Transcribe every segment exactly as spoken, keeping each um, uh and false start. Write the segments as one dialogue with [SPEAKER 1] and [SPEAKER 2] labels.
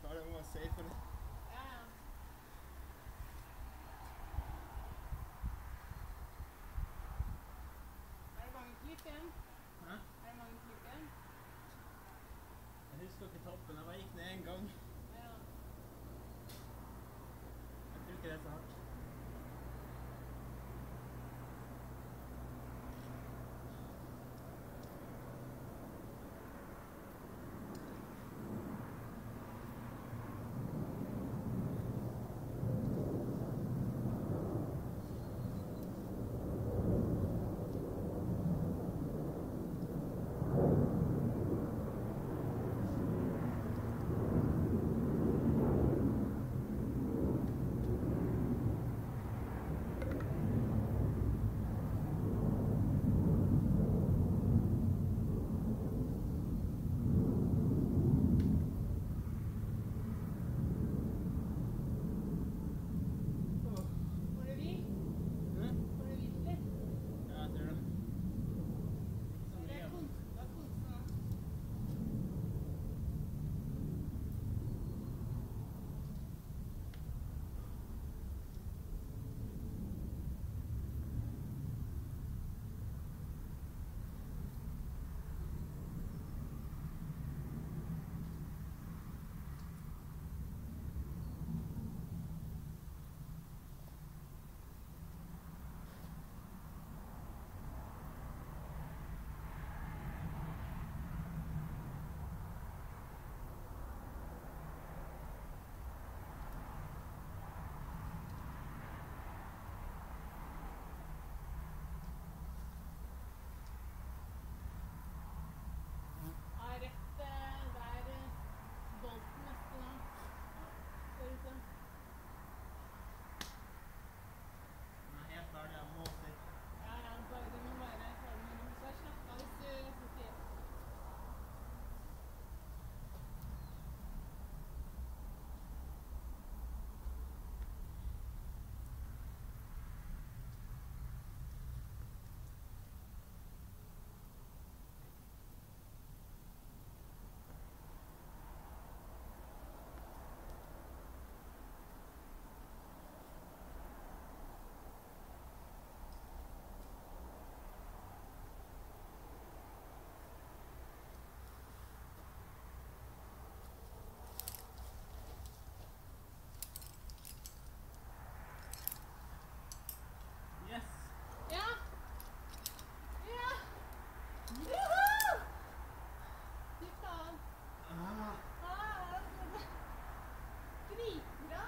[SPEAKER 1] hva det må si for det.
[SPEAKER 2] Ja, ja. Er det mange klipp igjen?
[SPEAKER 1] Hæ?
[SPEAKER 2] Er det mange klipp igjen?
[SPEAKER 1] Jeg husker ikke toppen, jeg bare gikk ned en gang.
[SPEAKER 2] Ja.
[SPEAKER 1] Jeg tror ikke det er så hardt.
[SPEAKER 2] Får du hvil?
[SPEAKER 1] Hæ?
[SPEAKER 2] Får du hvil litt?
[SPEAKER 1] Ja, jeg tror det. Så
[SPEAKER 2] Det
[SPEAKER 1] mye.
[SPEAKER 2] er kons- det er konstant. Ja, rett eh, der eh, bolten neste nå. Ser ut som.
[SPEAKER 1] Den er helt ferdig, jeg må si.
[SPEAKER 2] Ja, ja, bare, du må bare ta den med ro. Så jeg slapper av hvis du hvis du sier.
[SPEAKER 1] Yes!
[SPEAKER 2] Ja! Ja! Juhu! Fy faen.
[SPEAKER 1] Ah.
[SPEAKER 2] Ah, dritbra!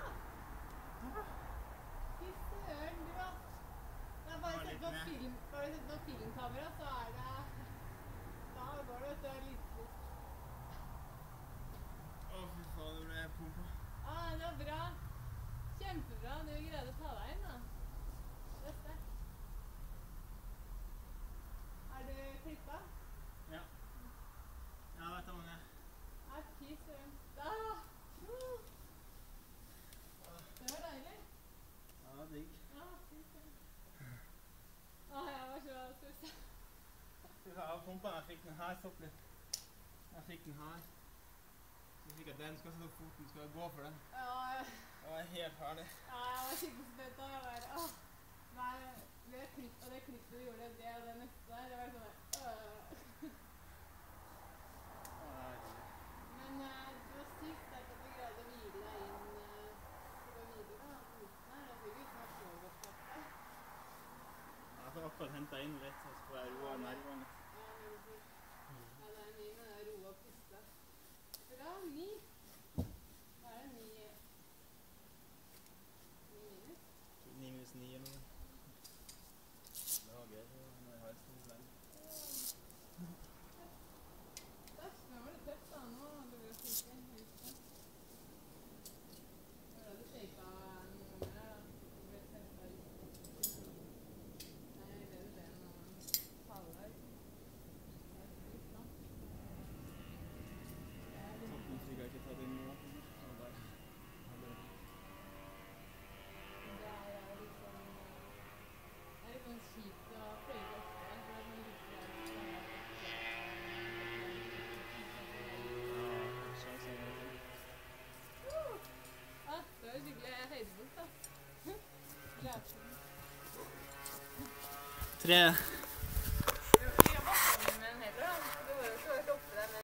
[SPEAKER 2] Fy søren, du har. Det er bare
[SPEAKER 1] Var
[SPEAKER 2] å sette
[SPEAKER 1] litt
[SPEAKER 2] på
[SPEAKER 1] med.
[SPEAKER 2] film, bare sette på filmkamera, så er det. Da går det, vet du, litt.
[SPEAKER 1] Å, fy faen, det ble pumpa.
[SPEAKER 2] Ah, det var bra. Kjempebra. Du greide å ta deg inn, da. Det er sterkt. Er du klippa?
[SPEAKER 1] Ja. Ja, vet du hva det er.
[SPEAKER 2] Nei, fy søren. Da! Uh. Det var deilig.
[SPEAKER 1] Ja, digg.
[SPEAKER 2] Ja, fy søren. Ah, jeg var så stressa.
[SPEAKER 1] Jeg har pumpa, jeg fikk den her stopp litt. Jeg fikk den her. Så fikk jeg den, skal jeg sette opp foten, skal jeg gå for den.
[SPEAKER 2] Ja, jeg,
[SPEAKER 1] Jeg er helt ferdig.
[SPEAKER 2] ja, jeg var skikkelig spent, og jeg bare, åh. Nei, det klipp, og det klippet du gjorde, det og det neste der, det var sånn der, øh. Men eh, det var sykt sterkt at du greide å hvile deg inn eh, til å hvile da, på midten her. Det ser ikke ut som jeg så godt bak deg.
[SPEAKER 1] Jeg får akkurat hentet inn litt, så får jeg roa nervene.
[SPEAKER 2] Ja, det er fint. Ja, det er mye med det å roe og puste. Bra, ni. Da er det ni, ni minus.
[SPEAKER 1] Ni minus ni eller noe. Det var gøy, når jeg har sånn lenge.
[SPEAKER 2] Dæsj, nå var det tøft da, nå hadde du jo syke, husk det. Det var da du shaka noen ganger her da, du ble tøft av husk. Nei, det er jo det nå, falle deg. Det er sykt da. Det er litt.
[SPEAKER 1] Toppen fikk jeg ikke tatt inn nå. Så bare hadde det.
[SPEAKER 2] Det er jo liksom
[SPEAKER 1] tre